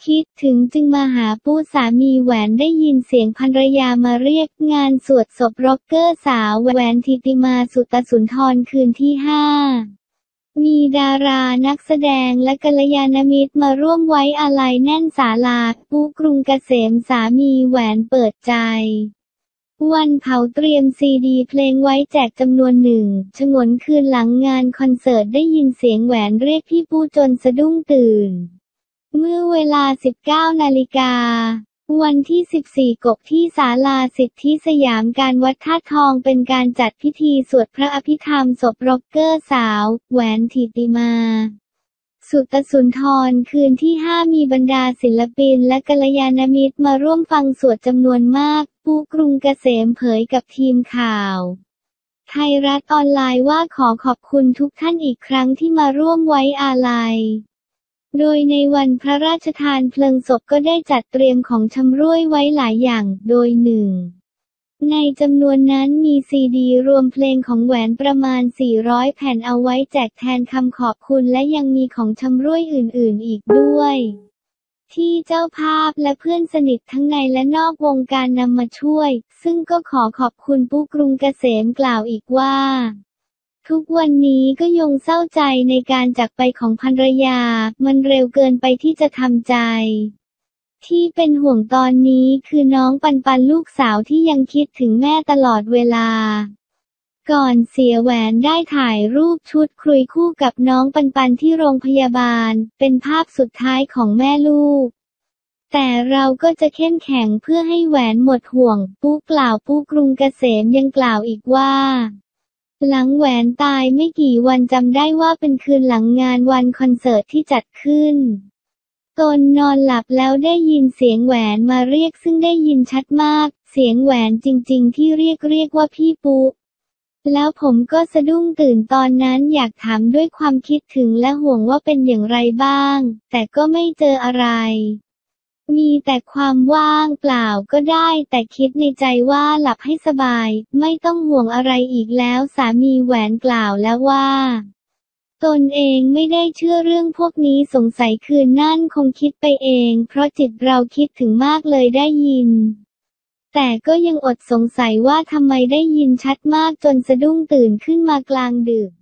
คิดถึงจึงมาหาปู้สามีแหวนได้ยินเสียงภรรยามาเรียกงานสวดศพร็อกเกอร์สาวแหวนธิติมาสุตสุนทรคืนที่5มีดารานักแสดงและกัลยาณมิตรมาร่วมไว้อาลัยแน่นศาลาปู้กรุงเกษมสามีแหวนเปิดใจวันเผาเตรียมซีดีเพลงไว้แจกจำนวน1ฉงนคืนหลังงานคอนเสิร์ตได้ยินเสียงแหวนเรียกพี่ปู้จนสะดุ้งตื่นเมื่อเวลา 19 นาฬิกาวันที่ 14 กกที่ศาลาสิทธิสยามการวัดธาตุทองเป็นการจัดพิธีสวดพระอภิธรรมศพร็อกเกอร์สาวแหวนธิติมาสุตสุนทรคืนที่5มีบรรดาศิลปินและกัลยาณมิตรมาร่วมฟังสวดจำนวนมากปู้กรุงเกษมเผยกับทีมข่าวไทยรัฐออนไลน์ว่าขอขอบคุณทุกท่านอีกครั้งที่มาร่วมไว้อาลัยโดยในวันพระราชทานเพลิงศพก็ได้จัดเตรียมของชำร่วยไว้หลายอย่างโดยในจำนวนนั้นมีซีดีรวมเพลงของแหวนประมาณ400แผ่นเอาไว้แจกแทนคำขอบคุณและยังมีของชำร่วยอื่นๆอีกด้วยที่เจ้าภาพและเพื่อนสนิททั้งในและนอกวงการนำมาช่วยซึ่งก็ขอขอบคุณปู้กรุงเกษมกล่าวอีกว่าทุกวันนี้ก็ยังเศร้าใจในการจากไปของภรรยามันเร็วเกินไปที่จะทำใจที่เป็นห่วงตอนนี้คือน้องปันลูกสาวที่ยังคิดถึงแม่ตลอดเวลาก่อนเสียแหวนได้ถ่ายรูปชุดคุยคู่กับน้องปันที่โรงพยาบาลเป็นภาพสุดท้ายของแม่ลูกแต่เราก็จะเข้มแข็งเพื่อให้แหวนหมดห่วงปู้กล่าวปู้กรุงเกษมยังกล่าวอีกว่าหลังแหวนตายไม่กี่วันจำได้ว่าเป็นคืนหลังงานวันคอนเสิร์ตที่จัดขึ้นตนนอนหลับแล้วได้ยินเสียงแหวนมาเรียกซึ่งได้ยินชัดมากเสียงแหวนจริงๆที่เรียกว่าพี่ปูแล้วผมก็สะดุ้งตื่นตอนนั้นอยากถามด้วยความคิดถึงและห่วงว่าเป็นอย่างไรบ้างแต่ก็ไม่เจออะไรมีแต่ความว่างเปล่าก็ได้แต่คิดในใจว่าหลับให้สบายไม่ต้องห่วงอะไรอีกแล้วสามีแหวนกล่าวแล้วว่าตนเองไม่ได้เชื่อเรื่องพวกนี้สงสัยคืนนั่นคงคิดไปเองเพราะจิตเราคิดถึงมากเลยได้ยินแต่ก็ยังอดสงสัยว่าทำไมได้ยินชัดมากจนสะดุ้งตื่นขึ้นมากลางดึก